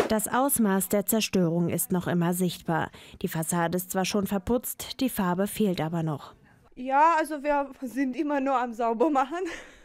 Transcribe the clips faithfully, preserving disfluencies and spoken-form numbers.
Das Ausmaß der Zerstörung ist noch immer sichtbar. Die Fassade ist zwar schon verputzt, die Farbe fehlt aber noch. Ja, also wir sind immer nur am Saubermachen.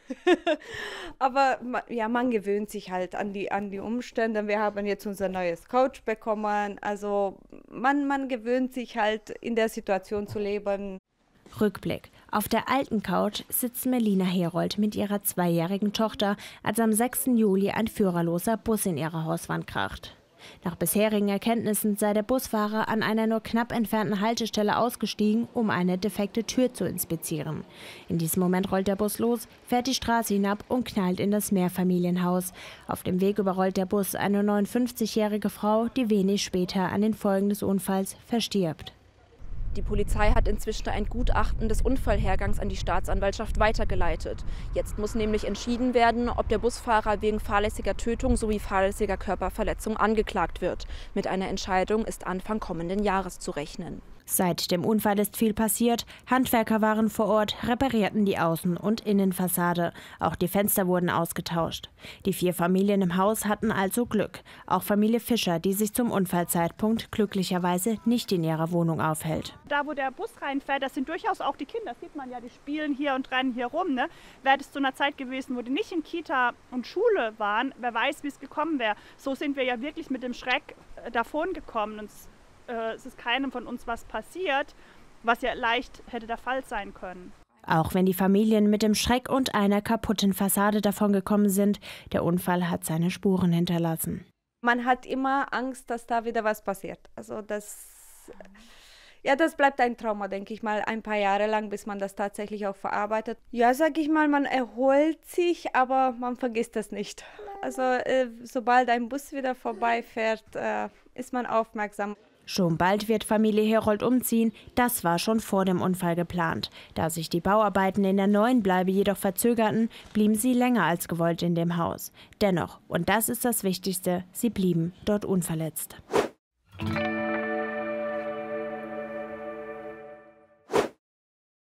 Aber ja, man gewöhnt sich halt an die, an die Umstände. Wir haben jetzt unser neues Couch bekommen. Also man, man gewöhnt sich halt, in der Situation zu leben. Rückblick. Auf der alten Couch sitzt Melina Herold mit ihrer zweijährigen Tochter, als am sechsten Juli ein führerloser Bus in ihre Hauswand kracht. Nach bisherigen Erkenntnissen sei der Busfahrer an einer nur knapp entfernten Haltestelle ausgestiegen, um eine defekte Tür zu inspizieren. In diesem Moment rollt der Bus los, fährt die Straße hinab und knallt in das Mehrfamilienhaus. Auf dem Weg überrollt der Bus eine neunundfünfzigjährige Frau, die wenig später an den Folgen des Unfalls verstirbt. Die Polizei hat inzwischen ein Gutachten des Unfallhergangs an die Staatsanwaltschaft weitergeleitet. Jetzt muss nämlich entschieden werden, ob der Busfahrer wegen fahrlässiger Tötung sowie fahrlässiger Körperverletzung angeklagt wird. Mit einer Entscheidung ist Anfang kommenden Jahres zu rechnen. Seit dem Unfall ist viel passiert. Handwerker waren vor Ort, reparierten die Außen- und Innenfassade. Auch die Fenster wurden ausgetauscht. Die vier Familien im Haus hatten also Glück. Auch Familie Fischer, die sich zum Unfallzeitpunkt glücklicherweise nicht in ihrer Wohnung aufhält. Da, wo der Bus reinfährt, das sind durchaus auch die Kinder. Das sieht man ja, die spielen hier und rennen hier rum. Ne? Wäre das zu einer Zeit gewesen, wo die nicht in Kita und Schule waren, wer weiß, wie es gekommen wäre. So sind wir ja wirklich mit dem Schreck äh, davon gekommen. Und es ist keinem von uns was passiert, was ja leicht hätte der Fall sein können. Auch wenn die Familien mit dem Schreck und einer kaputten Fassade davongekommen sind, der Unfall hat seine Spuren hinterlassen. Man hat immer Angst, dass da wieder was passiert. Also das, ja, das bleibt ein Trauma, denke ich mal, ein paar Jahre lang, bis man das tatsächlich auch verarbeitet. Ja, sage ich mal, man erholt sich, aber man vergisst das nicht. Also äh, sobald ein Bus wieder vorbeifährt, äh, ist man aufmerksam. Schon bald wird Familie Herold umziehen, das war schon vor dem Unfall geplant. Da sich die Bauarbeiten in der neuen Bleibe jedoch verzögerten, blieben sie länger als gewollt in dem Haus. Dennoch, und das ist das Wichtigste, sie blieben dort unverletzt.